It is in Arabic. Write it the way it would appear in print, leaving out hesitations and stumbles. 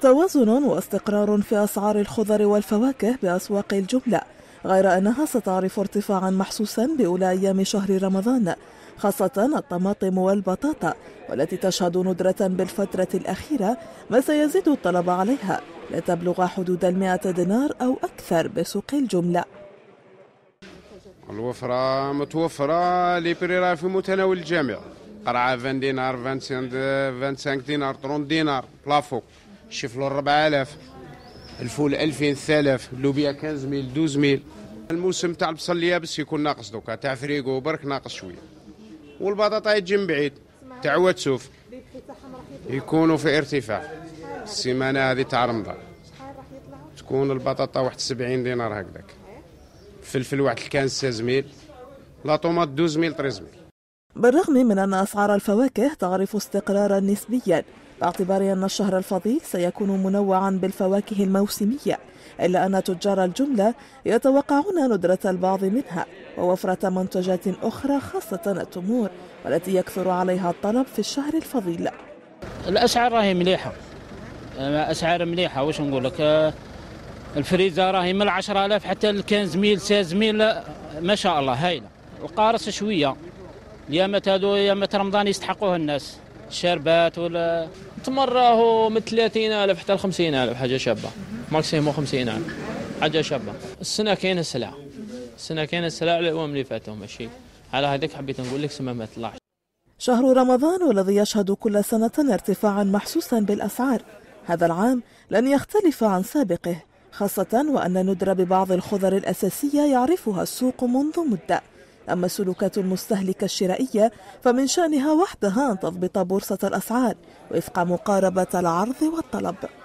توازن واستقرار في أسعار الخضر والفواكه بأسواق الجملة، غير أنها ستعرف ارتفاعا محسوسا بأولى أيام شهر رمضان، خاصة الطماطم والبطاطا والتي تشهد ندرة بالفترة الأخيرة، ما سيزيد الطلب عليها لتبلغ حدود 100 دينار أو أكثر بسوق الجملة. الوفرة متوفرة، لي بري راه في متناول الجميع، قرعة 20 دينار 25 دينار 30 دينار بلافو، الشفلو 4000، الفول 2000 3000، اللوبيا 15000 12000. الموسم تاع البصل اليابس يكون ناقص دوكا، تاع فريقو برك ناقص شويه، والبطاطا يجي من بعيد تاع واتسوف يكونوا في ارتفاع. السيمانه هذه تاع رمضان تكون البطاطا واحد 70 دينار هكذاك، الفلفل واحد الكان 16000، لا طوماط 12000 13000. بالرغم من أن أسعار الفواكه تعرف استقرارا نسبيا باعتبار أن الشهر الفضيل سيكون منوعا بالفواكه الموسمية، إلا أن تجار الجملة يتوقعون ندرة البعض منها ووفرة منتجات أخرى خاصة التمور والتي يكثر عليها الطلب في الشهر الفضيل. الأسعار راهي مليحة، أسعار مليحة. وش نقول لك، الفريزة راهي من 10000 حتى ل 15000 16000 ما شاء الله هايلة. القارص شوية، اليامات هذو يامات رمضان يستحقوها الناس، الشربات ولا تمر راهو من 30000 حتى ل 50000 حاجة شابة، ماكسيموم 50000 حاجة شابة. السنة كاين السلعة، السنة كاين السلعة الأيام اللي فاتوا ماشي على هذاك. حبيت نقول لك سما ما طلعش. شهر رمضان والذي يشهد كل سنة ارتفاعا محسوسا بالأسعار، هذا العام لن يختلف عن سابقه، خاصة وأن ندرة ببعض الخضر الأساسية يعرفها السوق منذ مدة. أما السلوكات المستهلكة الشرائية فمن شأنها وحدها أن تضبط بورصة الأسعار وفق مقاربة العرض والطلب.